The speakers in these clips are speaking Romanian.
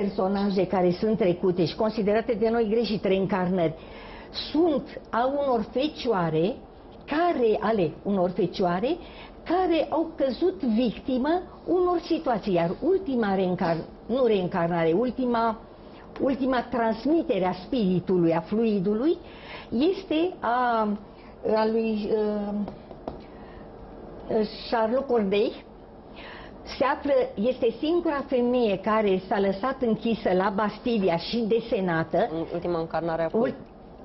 personaje care sunt trecute și considerate de noi greșit reîncarnări sunt ale unor fecioare care au căzut victimă unor situații, iar ultima transmitere a spiritului, a fluidului, este a lui Charlotte Corday. Este singura femeie care s-a lăsat închisă la Bastilia și desenată. Ultima încarnare a cui?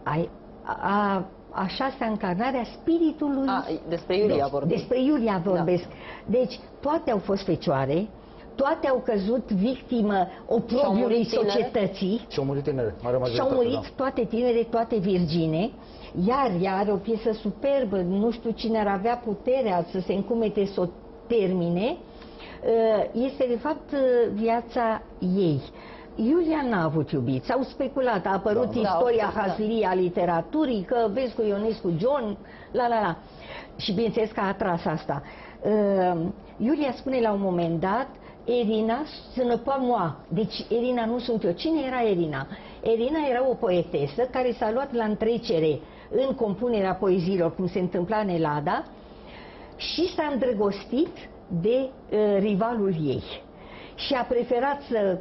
A șasea încarnare a spiritului. Despre Iulia vorbesc. Despre Iulia vorbesc. Da. Deci, toate au fost fecioare, toate au căzut victimă oprobiului societății. Și-au murit tinere. Și-au murit toate tinere, toate virgine. Iar o piesă superbă, nu știu cine ar avea puterea să se încumete să o termine, este de fapt viața ei. Iulia n-a avut iubiți, s-au speculat, a apărut istoria hazliei a literaturii, că vezi cu Ionescu John, și bineînțeles că a atras asta. Iulia spune la un moment dat, Erina, ce n'est pas moi. Deci Erina nu sunt eu. Cine era Erina? Erina era o poetesă care s-a luat la întrecere în compunerea poeziilor, cum se întâmpla în Elada, și s-a îndrăgostit de rivalul ei. Și a preferat să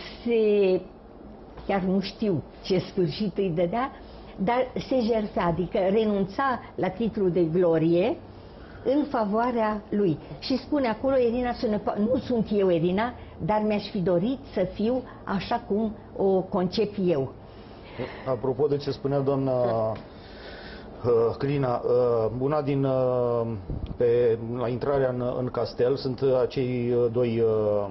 chiar nu știu ce sfârșit îi dădea, dar se jertfea, adică renunța la titlul de glorie în favoarea lui. Și spune acolo, Erina, nu sunt eu Erina, dar mi-aș fi dorit să fiu așa cum o concep eu. Apropo de ce spunea doamna Crina, una din la intrarea în castel sunt acei doi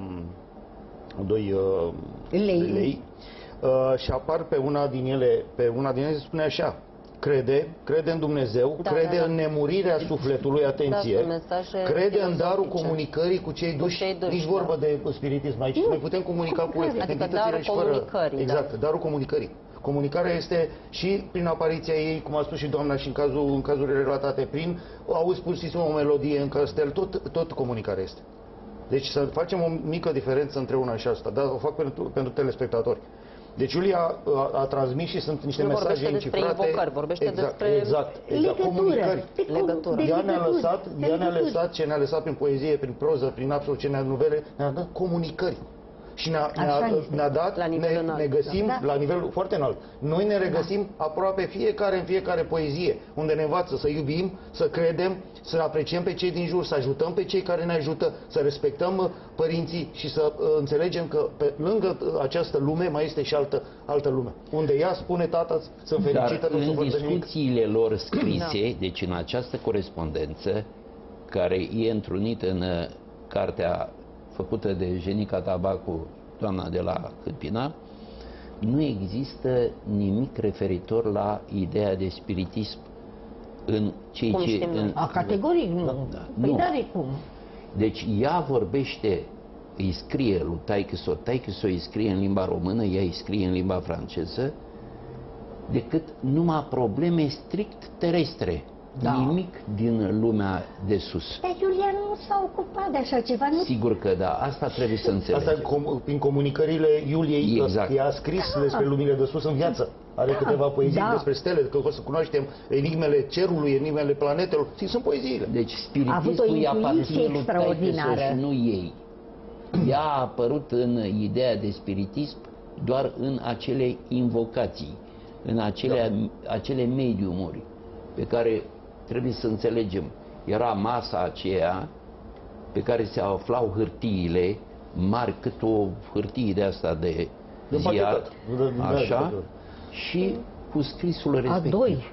lei și apar pe una din ele se spune așa: crede în Dumnezeu, crede în nemurirea sufletului, atenție, crede în darul comunicării cu cei duși, nici vorbă de spiritism aici, noi putem comunica cu entitățile și fără... Exact, darul comunicării. Comunicarea este și prin apariția ei, cum a spus și doamna, și în cazurile relatate, prin auzi pur și simplu o melodie în castel, tot comunicarea este. Deci să facem o mică diferență între una și asta, dar o fac pentru telespectatori. Deci Iulia a transmis și sunt niște mesaje încifrate. Vorbește despre comunicări. Legătură. Ea ne-a lăsat ce ne-a lăsat prin poezie, prin proză, prin absolut ce ne-a novele, ne-a dat comunicări. Și ne-a dat, ne găsim la nivel foarte înalt. Noi ne regăsim aproape în fiecare poezie, unde ne învață să iubim, să credem, să apreciem pe cei din jur, să ajutăm pe cei care ne ajută, să respectăm părinții și să înțelegem că pe lângă această lume mai este și altă lume. Unde ea spune: tata, sunt fericită, nu sunt în discuțiile lor scrise, deci în această corespondență, care e întrunită în cartea făcută de Jenica Tabacu, doamna de la Câmpina, nu există nimic referitor la ideea de spiritism în cei ce... Categoric nu. Păi n-are cum. Deci ea vorbește, îi scrie lui taică-so îi scrie în limba română, ea îi scrie în limba franceză, decât numai probleme strict terestre. Nimic din lumea de sus. Dar Iulia nu s-a ocupat de așa ceva. Nu? Sigur că da, asta trebuie să înțelegem. Asta prin comunicările Iuliei, ea a scris despre lumile de sus în viață. Are câteva poezii despre stele, că o să cunoaștem enigmele cerului, enigmele planetelor. Sunt poeziile. Deci spiritismul i-a aparține lui taică-so și nu ei. Ea a apărut în ideea de spiritism doar în acele invocații, în acele mediumuri pe care trebuie să înțelegem. Era masa aceea pe care se aflau hârtiile mari, cât o hârtie de asta de ziar, așa, și cu scrisul respectiv.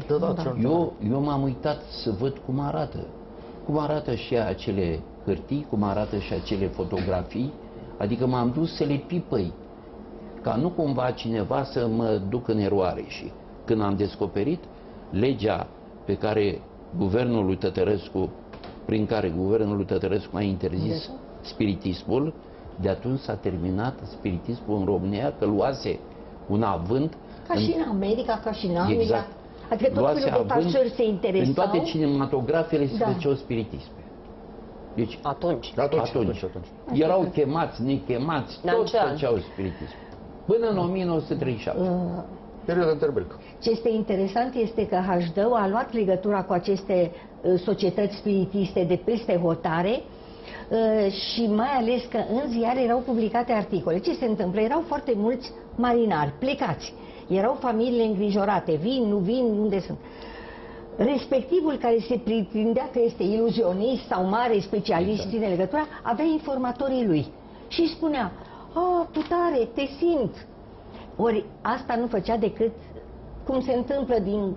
Eu m-am uitat să văd cum arată. Cum arată și acele hârtii, cum arată și acele fotografii, adică m-am dus să le pipăi, ca nu cumva cineva să mă duc în eroare. Și când am descoperit legea pe care guvernul lui Tătărescu, prin care guvernul lui Tătărescu a interzis spiritismul, de atunci s-a terminat spiritismul în România, că luase un avânt. Ca și în America, ca și în Anglia. Exact. Adică tot felul de factori se interesau. În toate cinematografele se făceau spiritisme. Deci, atunci. Atunci. Erau chemați, nechemați, toți făceau spiritism. Până în 1937. Perioada interbelică. Ce este interesant este că Hașdău a luat legătura cu aceste societăți spiritiste de peste hotare și mai ales că în ziare erau publicate articole. Ce se întâmplă? Erau foarte mulți marinari plecați. Erau familiile îngrijorate. Vin, nu vin, unde sunt? Respectivul care se pretindea că este iluzionist sau mare specialist în legătura, avea informatorii lui. Și îi spunea, tu tare, te simt. Ori asta nu făcea decât, cum se întâmplă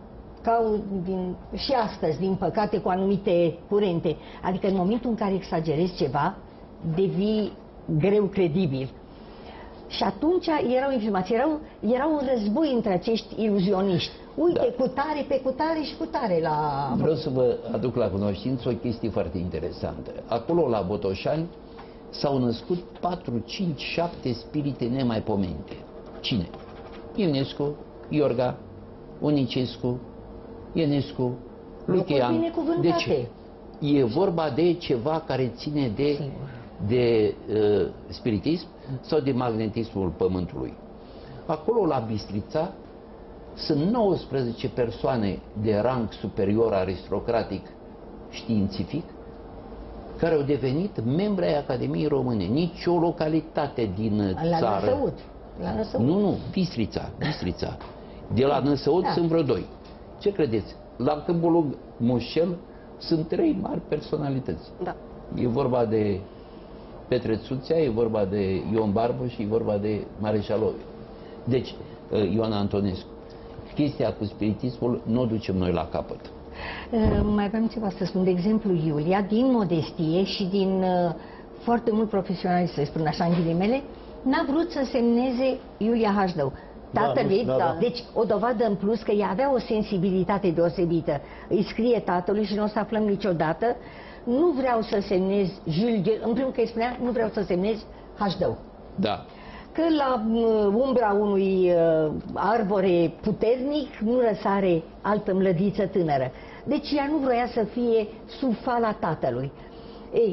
și astăzi, din păcate, cu anumite curente. Adică în momentul în care exagerezi ceva, devii greu credibil. Și atunci erau informații, era un război între acești iluzioniști. Uite, cu tare, pe cu tare și cu tare la... Vreau să vă aduc la cunoștință o chestie foarte interesantă. Acolo, la Botoșani, s-au născut 4, 5, 7 spirite nemaipomenite. Cine? Ionescu, Iorga, Unicescu, Ionescu, Lucian. De ce? E vorba de ceva care ține de spiritism sau de magnetismul Pământului. Acolo, la Bistrița, sunt 19 persoane de rang superior aristocratic științific care au devenit membri ai Academiei Române. Nici o localitate din țară. La Năsăud. Nu, Bistrița. De la Năsăud sunt vreo 2. Ce credeți? La Câmpul Mușel sunt 3 mari personalități. Da. E vorba de Petre Țuțea, e vorba de Ion Barbă și e vorba de Mareșalov. Deci, Ioan Antonescu. Chestia cu spiritismul nu o ducem noi la capăt. Mai aveam ceva să spun. De exemplu, Iulia, din modestie și din foarte mult profesionalism, să spun așa în ghilimele, n-a vrut să semneze Iulia Hașdău. Tatălui, deci o dovadă în plus că ea avea o sensibilitate deosebită. Îi scrie tatălui și nu o să aflăm niciodată, nu vreau să semnez în primul că îi spunea, nu vreau să semnez Hașdău. Da. Că la umbra unui arbore puternic nu răsare altă mlădiță tânără. Deci ea nu vroia să fie sub fala tatălui. Ei,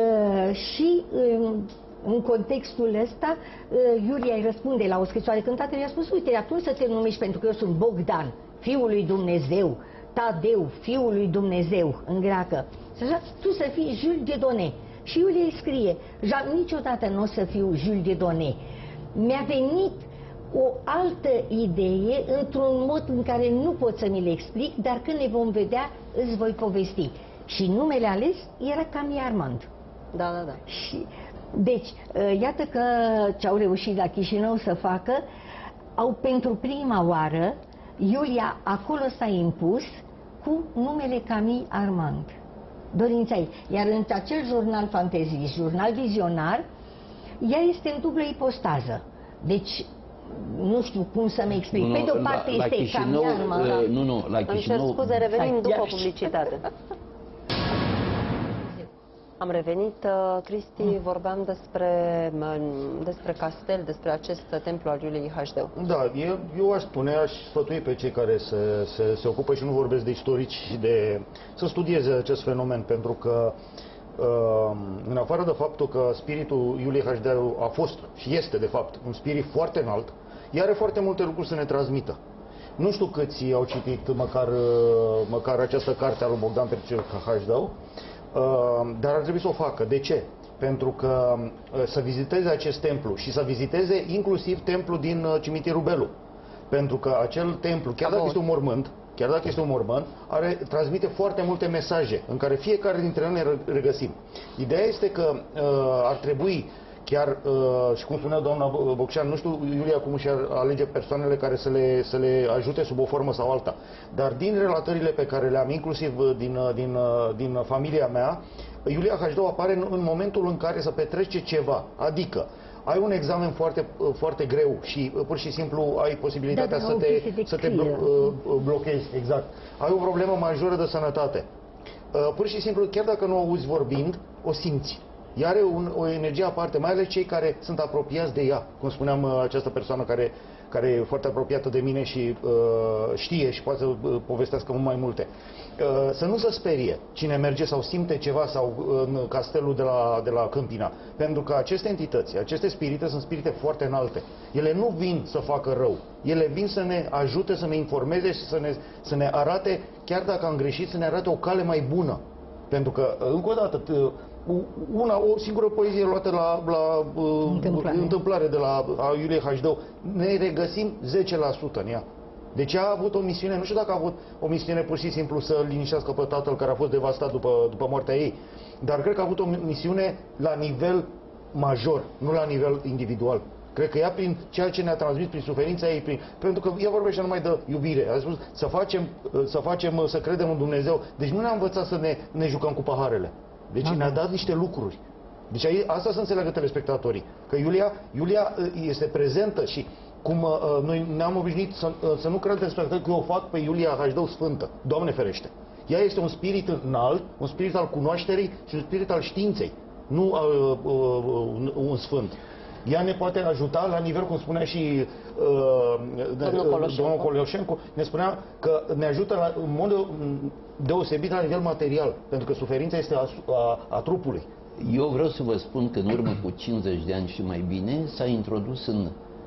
și în contextul ăsta, Iulia îi răspunde la o scrisoare când tatăl i-a spus, uite, atunci să te numești pentru că eu sunt Bogdan, Fiul lui Dumnezeu, Tadeu, Fiul lui Dumnezeu, în greacă. Tu să fii Jules Dieudonné. Și Iulia îi scrie, niciodată nu o să fiu Jules Dieudonné. Mi-a venit o altă idee într-un mod în care nu pot să mi le explic, dar când ne vom vedea, îți voi povesti. Și numele ales era Camille Armand. Da. Și, deci, iată că ce au reușit la Chișinău să facă, au pentru prima oară, Iulia acolo s-a impus cu numele Camille Armand. Dorința ei. Iar în acel jurnal fantezist, jurnal vizionar, ea este în dublă ipostază. Deci, nu știu cum să-mi explic. Pe de o parte este Camille Armand. La Chișinău... Îmi cer scuze, revenim după publicitate. Am revenit, Cristi, vorbeam despre castel, despre acest templu al Iuliei Hașdău. Da, eu aș spune, aș sfătui pe cei care se ocupă și nu vorbesc de istorici să studieze acest fenomen, pentru că în afară de faptul că spiritul Iuliei Hașdău a fost și este de fapt un spirit foarte înalt, ea are foarte multe lucruri să ne transmită. Nu știu câți au citit măcar această carte a lui Bogdan Petre Hașdău, dar ar trebui să o facă. De ce? Pentru că să viziteze acest templu și să viziteze inclusiv templul din cimitirul Belu. Pentru că acel templu, chiar dacă este un mormânt, transmite foarte multe mesaje în care fiecare dintre noi ne regăsim. Ideea este că ar trebui chiar, și cum spunea doamna Bocșan, nu știu Iulia cum își alege persoanele care să le ajute sub o formă sau alta, dar din relatările pe care le am, inclusiv din familia mea, Iulia Hașdău apare în momentul în care se petrece ceva, adică ai un examen foarte, foarte greu și pur și simplu ai posibilitatea să te blochezi, exact. Ai o problemă majoră de sănătate. Pur și simplu, chiar dacă nu o auzi vorbind, o simți. Ea are o energie aparte, mai ales cei care sunt apropiați de ea. Cum spuneam, această persoană care e foarte apropiată de mine și știe și poate să povestească mult mai multe. Să nu se sperie cine merge sau simte ceva sau în castelul de la Câmpina. Pentru că aceste entități, aceste spirite sunt spirite foarte înalte. Ele nu vin să facă rău. Ele vin să ne ajute, să ne informeze și să ne arate, chiar dacă am greșit, să ne arate o cale mai bună. Pentru că, încă o dată, o singură poezie luată la întâmplare de la Iulie Hașdău, ne regăsim 10% în ea. Deci a avut o misiune, nu știu dacă a avut o misiune pur și simplu să liniștească pe tatăl care a fost devastat după moartea ei, dar cred că a avut o misiune la nivel major, nu la nivel individual. Cred că ea, prin ceea ce ne-a transmis, prin suferința ei, pentru că ea vorbește numai de iubire. A spus să credem în Dumnezeu. Deci nu ne-a învățat să ne jucăm cu paharele. Deci ne-a dat niște lucruri. Deci asta să înțeleagă telespectatorii. Că Iulia este prezentă și cum noi ne-am obișnuit să nu credem telespectatorii că eu o fac pe Iulia Hașdău sfântă. Doamne ferește! Ea este un spirit înalt, un spirit al cunoașterii și un spirit al științei, nu un sfânt. Ea ne poate ajuta la nivel, cum spunea și domnul Coloșencu, ne spunea că ne ajută în mod deosebit la nivel material, pentru că suferința este a trupului. Eu vreau să vă spun că în urmă cu 50 de ani și mai bine s-a introdus în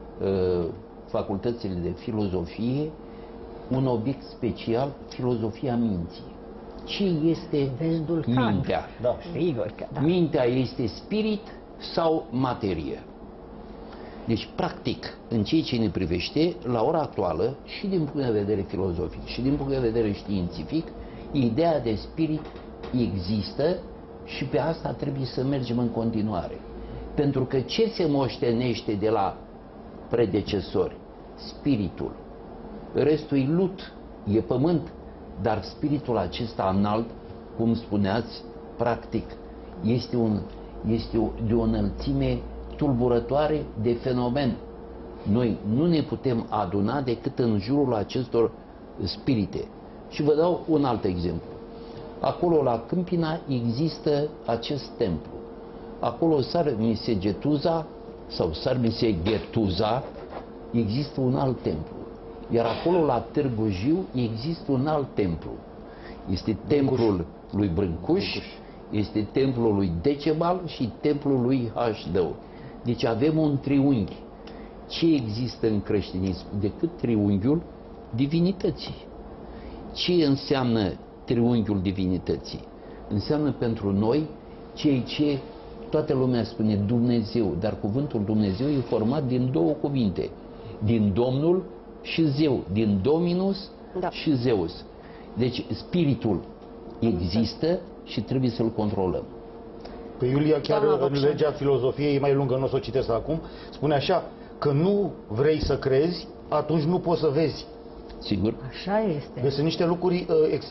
facultățile de filozofie un obiect special, filozofia minții. Ce este mintea? Da. Sigur că da. Mintea este spirit sau materie? Deci, practic, în ceea ce ne privește, la ora actuală, și din punct de vedere filozofic, și din punct de vedere științific, ideea de spirit există și pe asta trebuie să mergem în continuare. Pentru că ce se moștenește de la predecesori? Spiritul. Restul e lut, e pământ, dar spiritul acesta înalt, cum spuneați, practic, este de o înălțime tulburătoare de fenomen. Noi nu ne putem aduna decât în jurul acestor spirite. Și vă dau un alt exemplu. Acolo la Câmpina există acest templu. Acolo Sarmise Getuza sau Sarmise Ghetuza există un alt templu. Iar acolo la Târgu Jiu există un alt templu. Este templul lui Brâncuș, este templul lui Decebal și templul lui Hașdău. Deci avem un triunghi. Ce există în creștinism decât triunghiul divinității? Ce înseamnă triunghiul divinității? Înseamnă pentru noi ceea ce toată lumea spune Dumnezeu, dar cuvântul Dumnezeu e format din două cuvinte, din Domnul și Zeu, din Dominus și Zeus. Deci spiritul există și trebuie să-l controlăm. Pe Iulia, chiar în legea filozofiei, e mai lungă, nu o să o citesc acum, spune așa, că nu vrei să crezi, atunci nu poți să vezi. Sigur. Așa este. Deci sunt niște lucruri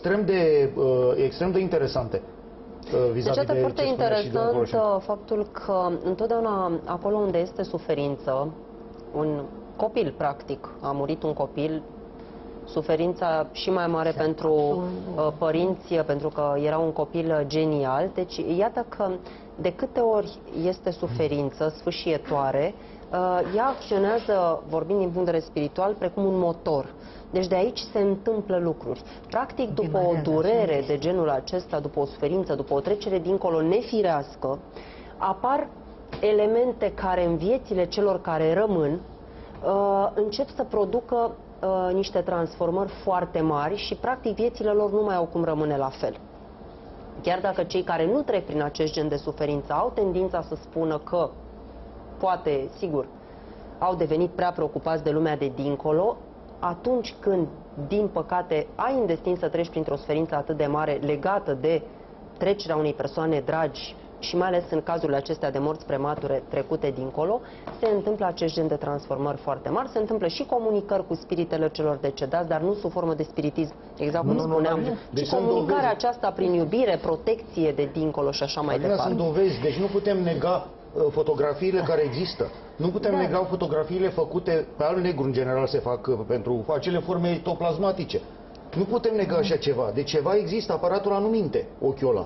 extrem de interesante. Deci este foarte interesant faptul că întotdeauna acolo unde este suferință, un copil, practic, a murit un copil, suferința și mai mare pentru părinți, pentru că era un copil genial. Deci iată că de câte ori este suferință sfâșietoare, ea acționează, vorbind din punct de vedere spiritual, precum un motor. Deci de aici se întâmplă lucruri. Practic, după o durere de genul acesta, după o suferință, după o trecere dincolo nefirească, apar elemente care în viețile celor care rămân încep să producă niște transformări foarte mari și practic viețile lor nu mai au cum rămâne la fel. Chiar dacă cei care nu trec prin acest gen de suferință au tendința să spună că poate, sigur, au devenit prea preocupați de lumea de dincolo, atunci când, din păcate, ai în destin să treci printr-o suferință atât de mare legată de trecerea unei persoane dragi și mai ales în cazurile acestea de morți premature trecute dincolo, se întâmplă acest gen de transformări foarte mari, se întâmplă și comunicări cu spiritele celor decedați, dar nu sub formă de spiritism, exact cum spuneam, ci comunicarea aceasta prin iubire, protecție de dincolo și așa mai departe. Sunt dovezi, deci nu putem nega fotografiile care există. Nu putem nega fotografiile făcute pe alb-negru, în general se fac pentru acele forme ectoplasmatice. Nu putem nega așa ceva. Deci ceva există, aparatul ăla nu minte, ochiul ăla.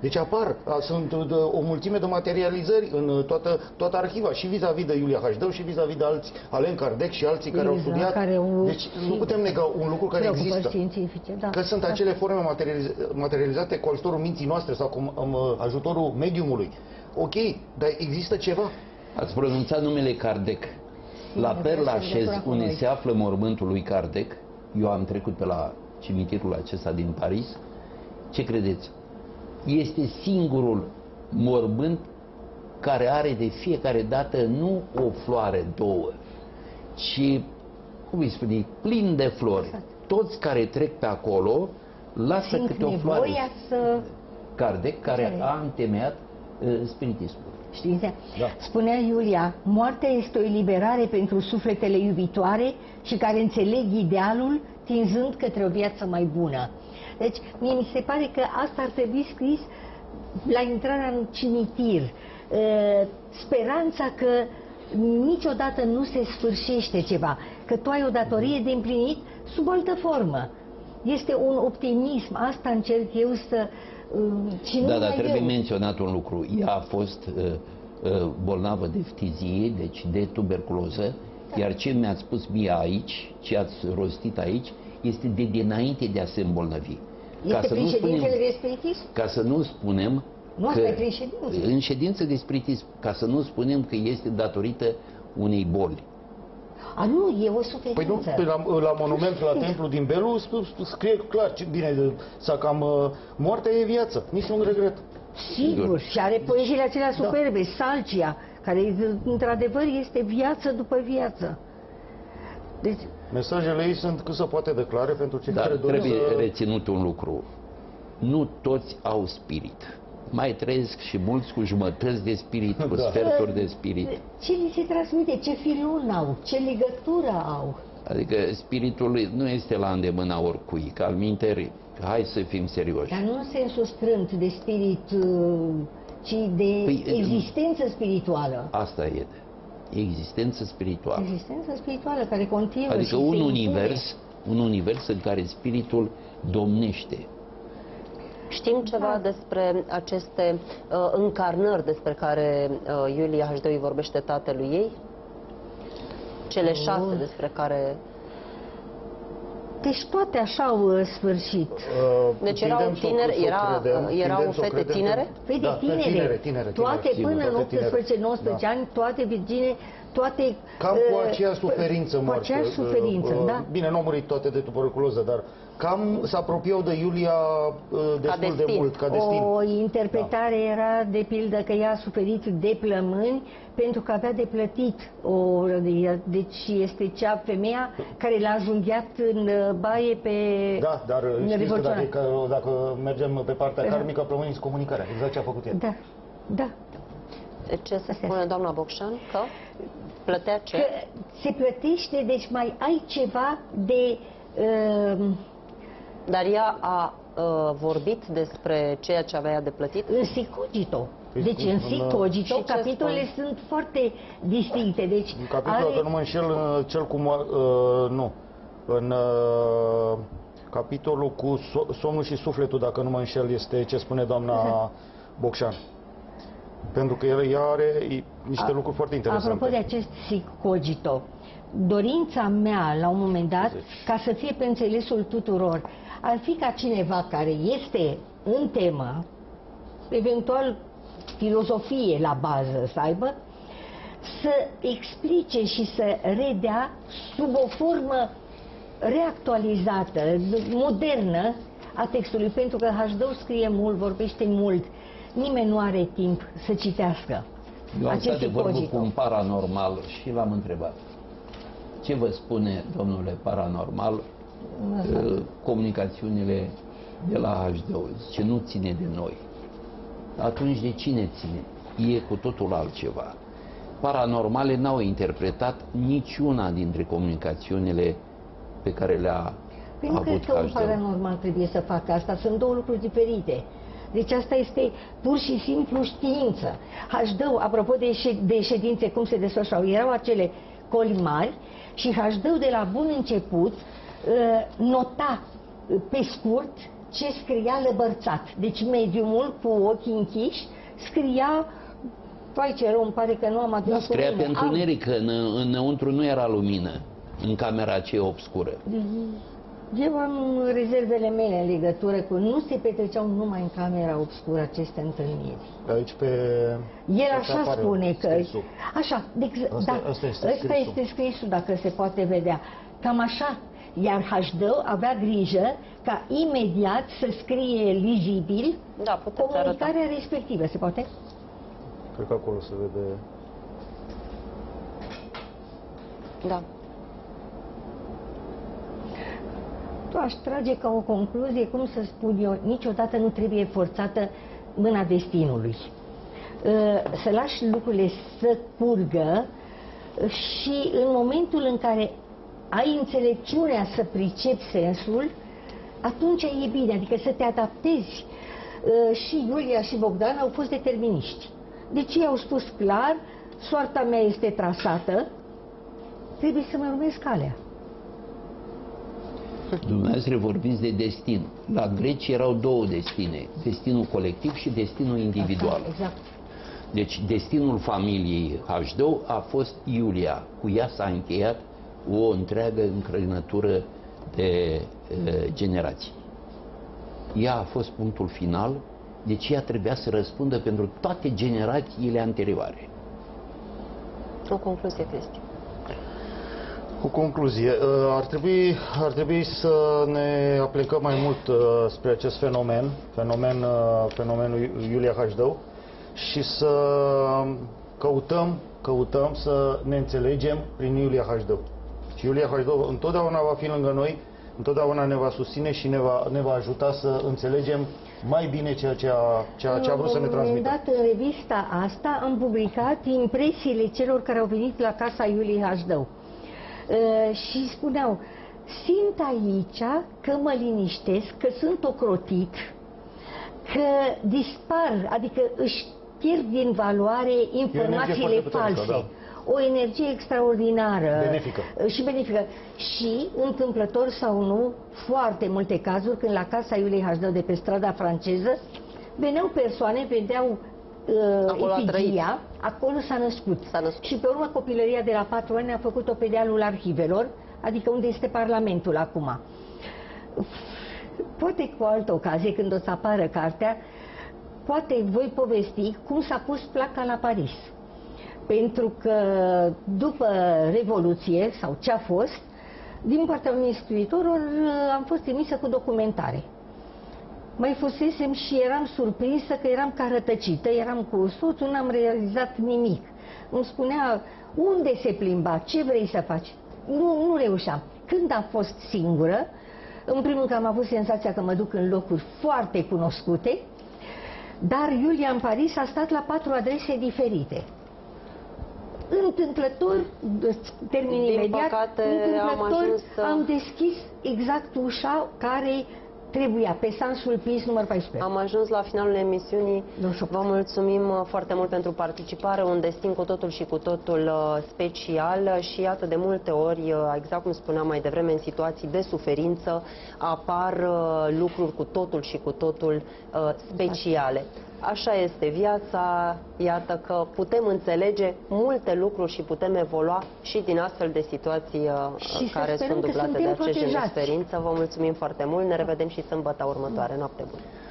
Deci sunt o mulțime de materializări în toată arhiva, și vis-a-vis de Iulia Hașdău, și vis-a-vis de alți, Alain Kardec și alții care au studiat. Deci nu putem nega un lucru care există. Da. Că sunt acele forme materializate cu ajutorul minții noastre sau cu ajutorul mediumului. Ok, dar există ceva. Ați pronunțat numele Kardec. La Père Lachaise, unde se află mormântul lui Kardec, eu am trecut pe la cimitirul acesta din Paris, ce credeți? Este singurul mormânt care are de fiecare dată nu o floare, două, ci, cum îi spune, plin de flori. Toți care trec pe acolo lasă câte o floare. Kardec, care a întemeiat spiritismul. Știți? Da. Spunea Iulia, moartea este o eliberare pentru sufletele iubitoare și care înțeleg idealul tinzând către o viață mai bună. Deci, mie mi se pare că asta ar trebui scris la intrarea în cimitir. Speranța că niciodată nu se sfârșește ceva, că tu ai o datorie de împlinit sub altă formă. Este un optimism, asta încerc eu să... Da, dar trebuie menționat un lucru. Ea a fost bolnavă de ftizie, deci de tuberculoză, iar ce mi-ați spus mie aici, ce ați rostit aici, este de dinainte de a se îmbolnăvi. Este prin ședințele de spiritism? Ca să nu spunem că prin ședință. În ședință de spiritism, ca să nu spunem că este datorită unei boli. A, nu, e o suferință. Păi nu, la monument, la templu din Belu, scrie clar, bine, să cam moartea e viață, nici nu regret. Sigur, și are poeziile acelea superbe, Salcia, care într-adevăr este viață după viață. Deci... Mesajele ei sunt cât se poate de clare pentru cei care doresc. Trebuie reținut un lucru. Nu toți au spirit. Mai trăiesc și mulți cu jumătăți de spirit, cu sferturi de spirit. Ce li se transmite? Ce filon au? Ce legătură au? Adică spiritul nu este la îndemâna oricui, că alminteri, hai să fim serioși. Dar nu în sensul strânt de spirit, ci de existență spirituală. Asta e. Existență spirituală. Existență spirituală care continuă. Adică un univers în care spiritul domnește. Știm ceva despre aceste încarnări despre care Iulia Hașdău vorbește tatălui ei? Cele 6 despre care... Deci toate așa au sfârșit. Deci erau tineri, erau fete tinere? Fete tinere. Toate până în 18-19 ani, toate virgine, toate... Cam cu aceeași suferință moarte. Cu aceeași suferință, da. Bine, nu au murit toate de tuberculoză, dar cam se apropiau de Iulia destul de mult, ca destin. O interpretare era, de pildă, că ea a suferit de plămâni pentru că avea de plătit. Deci este cea femeia care l-a junghiat în baie pe... Da, dar știți că dacă mergem pe partea karmică, plămânii sunt comunicarea. Exact ce a făcut ea. Da, da. Ce se spune doamna Bocșan? Că plătea ce? Că se plătește, deci mai ai ceva de... Dar ea a vorbit despre ceea ce avea de plătit? În Sicogito. Deci în Sicogito capitolele sunt foarte distincte. Deci în capitolul, dacă nu mă înșel, cel cu... nu. În capitolul cu somnul și sufletul, dacă nu mă înșel, este ce spune doamna Bocșan. Pentru că ea are niște lucruri foarte interesante. Apropo de acest Sicogito, dorința mea, la un moment dat, ca să fie pe înțelesul tuturor, ar fi ca cineva care este în temă, eventual filozofie la bază să aibă, să explice și să redea sub o formă reactualizată, modernă a textului, pentru că Hașdău scrie mult, vorbește mult, nimeni nu are timp să citească. Eu am stat de vorbă cu un paranormal și l-am întrebat: ce vă spune, domnule paranormal, comunicațiunile de la Hașdău? Ce nu ține de noi. Atunci de cine ține? E cu totul altceva. Paranormale n-au interpretat niciuna dintre comunicațiunile pe care le-a avut Hașdău. Nu cred că un paranormal trebuie să facă asta, sunt două lucruri diferite. Deci asta este pur și simplu știință. Hașdău, apropo de ședințe, cum se desfășurau, erau acele coli mari și Hașdău de la bun început nota pe scurt ce scria lăbărțat. Deci mediumul cu ochii închiși scria, păi ce rău, îmi pare că nu am adus. Da, scria pe întuneric, că înăuntru nu era lumină, în camera aceea obscură. Eu am rezervele mele în legătură cu... Nu se petreceau numai în camera obscură aceste întâlniri. Aici pe... El așa spune că... Scrisul. Așa, asta este scrisul, dacă se poate vedea. Cam așa. Iar Hașdău avea grijă ca imediat să scrie lizibil comunicarea respectivă. Se poate? Cred că acolo se vede... Da. Aș trage ca o concluzie, cum să spun eu, niciodată nu trebuie forțată mâna destinului. Să lași lucrurile să curgă și în momentul în care ai înțelepciunea să pricepi sensul, atunci e bine, adică să te adaptezi. Și Iulia și Bogdan au fost determiniști. Deci ei au spus clar, soarta mea este trasată, trebuie să mă urmez calea. Dumneavoastră vorbiți de destin. La greci erau două destine, destinul colectiv și destinul individual. Exact. Deci destinul familiei Hașdău a fost Iulia. Cu ea s-a încheiat o întreagă încrăinătură de generații. Ea a fost punctul final, deci ea trebuia să răspundă pentru toate generațiile anterioare. O concluzie, Cristi. O concluzie. Ar trebui să ne aplicăm mai mult spre acest fenomenul Iulia Hașdău și să căutăm să ne înțelegem prin Iulia Hașdău. Și Iulia Hașdău întotdeauna va fi lângă noi, întotdeauna ne va susține și ne va ajuta să înțelegem mai bine ceea ce a vrut să ne transmită. La un moment dat, în revista asta, am publicat impresiile celor care au venit la casa Iuliei Hașdău. Și spuneau, simt aici că mă liniștesc, că sunt ocrotit, că dispar, adică își pierd din valoare informațiile false. Da. O energie extraordinară și benefică. Și, întâmplător sau nu, foarte multe cazuri, când la casa Iuliei Hașdău de pe strada franceză, veneau persoane, vedeau efigia, acolo s-a născut. Și pe urmă copilăria de la 4 ani a făcut-o pe dealul arhivelor, adică unde este Parlamentul acum. Poate cu o altă ocazie, când o să apară cartea, poate voi povesti cum s-a pus placa la Paris. Pentru că după Revoluție, sau ce a fost, din partea unui scriitor am fost trimisă cu documentare. Mai fusesem și eram surprinsă că eram ca rătăcită, eram cu soțul, n-am realizat nimic. Îmi spunea, unde se plimba, ce vrei să faci? Nu reușeam. Când a fost singură, în primul rând am avut senzația că mă duc în locuri foarte cunoscute, dar Iulia în Paris a stat la 4 adrese diferite. Întâmplător, termin imediat, am deschis exact ușa care trebuia, pe Saint-Sulpice, număr 14. Am ajuns la finalul emisiunii. Vă mulțumim foarte mult pentru participare, un destin cu totul și cu totul special și iată, de multe ori, exact cum spuneam mai devreme, în situații de suferință apar lucruri cu totul și cu totul speciale. Așa este viața, iată că putem înțelege multe lucruri și putem evolua și din astfel de situații care sunt dublate de acest gen de suferință. Vă mulțumim foarte mult, ne revedem și sâmbătă următoare. Noapte bună!